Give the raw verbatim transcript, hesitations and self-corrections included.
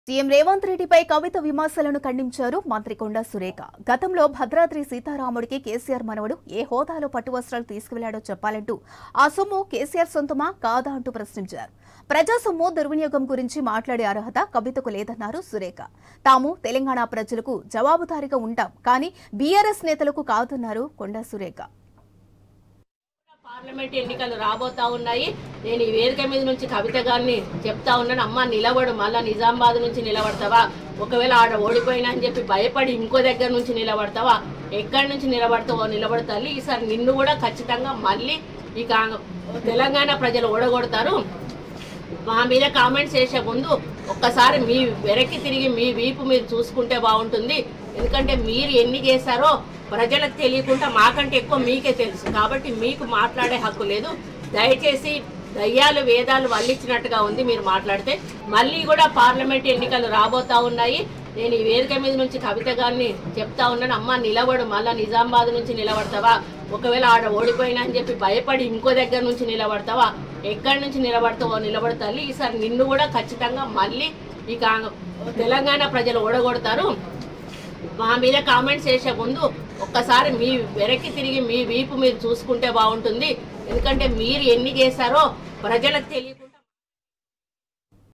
CM Revanth రెడ్డిపై కవిత విమర్శలను ఖండించారు మంత్రి కొండా సురేఖ. గతంలో భద్రాద్రి సీతారాముడికి కేసీఆర్ మనవడు ఏ హోదాలో పట్టు వస్త్రాలు తీసుకువెళ్లాడో చెప్పాలంటూ ఆ సొమ్ము కేసీఆర్ సొంతమా కాదా అంటూ ప్రశ్నించారు. ప్రజా సొమ్ము దుర్వినియోగం గురించి మాట్లాడే అర్హత కవితకు లేదన్నారు సురేఖ. తాము తెలంగాణ ప్రజలకు జవాబుదారీగా ఉంటాం, కానీ బీఆర్ఎస్ నేతలకు కాదన్నారు కొండా సురేఖ. పార్లమెంట్ ఎన్నికలు రాబోతా ఉన్నాయి. నేను ఈ వేదిక మీద నుంచి కవిత గారిని చెప్తా ఉన్నాను, అమ్మ నిలబడు, మళ్ళా నిజామాబాద్ నుంచి నిలబడతావా? ఒకవేళ ఆడ ఓడిపోయినా అని చెప్పి భయపడి ఇంకో దగ్గర నుంచి నిలబడతావా? ఎక్కడి నుంచి నిలబడతావో నిలబడు తల్లి. ఈసారి నిన్ను కూడా ఖచ్చితంగా మళ్ళీ ఈ తెలంగాణ ప్రజలు ఓడగొడతారు. మా మీద కామెంట్స్ చేసే ముందు ఒక్కసారి మీ వెనక్కి తిరిగి మీ వీపు మీరు చూసుకుంటే బాగుంటుంది. ఎందుకంటే మీరు ఎన్ని చేశారో ప్రజలకు తెలియకుండా మాకంటే ఎక్కువ మీకే తెలుసు, కాబట్టి మీకు మాట్లాడే హక్కు లేదు. దయచేసి దయ్యాలు వేదాలు వల్లించినట్టుగా ఉంది మీరు మాట్లాడితే. మళ్ళీ కూడా పార్లమెంట్ ఎన్నికలు రాబోతా ఉన్నాయి. నేను ఈ వేదిక మీద నుంచి కవిత గారిని చెప్తా ఉన్నాను, అమ్మ నిలబడు, మళ్ళా నిజామాబాద్ నుంచి నిలబడతావా? ఒకవేళ ఆడ ఓడిపోయినా అని చెప్పి భయపడి ఇంకో దగ్గర నుంచి నిలబడతావా? ఎక్కడి నుంచి నిలబడతావో నిలబడు తల్లి. ఈసారి నిన్ను కూడా ఖచ్చితంగా మళ్ళీ ఈ తెలంగాణ ప్రజలు ఓడగొడతారు. మా మీద కామెంట్స్ చేసే ముందు ఒక్కసారి మీ వెనక్కి తిరిగి మీ వీపు మీరు చూసుకుంటే బాగుంటుంది. ఎందుకంటే మీరు ఎన్ని చేశారో ప్రజలకు తెలియకుండా